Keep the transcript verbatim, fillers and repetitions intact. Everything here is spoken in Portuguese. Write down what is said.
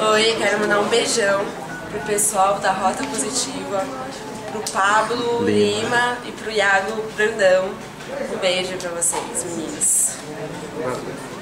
Oi, quero mandar um beijão pro pessoal da Rota Positiva, pro Pablo Lima, Lima e pro Iago Brandão. Um beijo pra vocês, meninos.